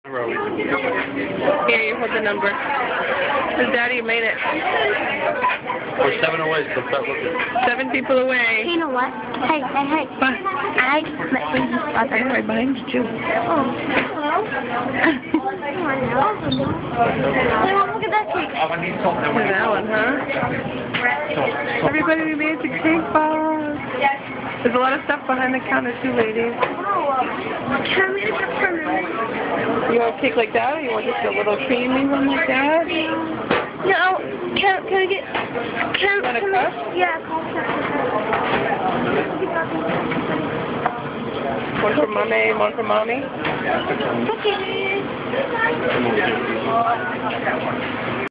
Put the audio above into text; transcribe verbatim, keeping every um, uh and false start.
Here, you hold the number. His daddy made it. We're seven away, so start looking. Seven people away. Hey, you know what? Hey, hey, hey. Bye. I met with his father. Hey, right behind you, too. Oh, hello? Hey, Mom, look at that cake. Look at that one, huh? Everybody, we made the cake box. There's a lot of stuff behind the counter, too, ladies. Can we get some? You want a cake like that, or you want just a little creamy one like that? No, can, can we get... Can, Want a can cup? we, yeah, One for mommy, one for mommy? Okay.